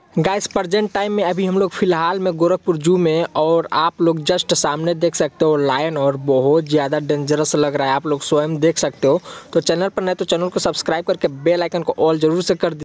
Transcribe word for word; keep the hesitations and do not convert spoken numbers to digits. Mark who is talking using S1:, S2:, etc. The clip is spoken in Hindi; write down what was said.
S1: गाइस प्रेजेंट टाइम में अभी हम लोग फिलहाल में गोरखपुर जू में, और आप लोग जस्ट सामने देख सकते हो लायन, और बहुत ज़्यादा डेंजरस लग रहा है, आप लोग स्वयं देख सकते हो। तो चैनल पर नए तो चैनल को सब्सक्राइब करके बेल आइकन को ऑल जरूर से कर दीजिए।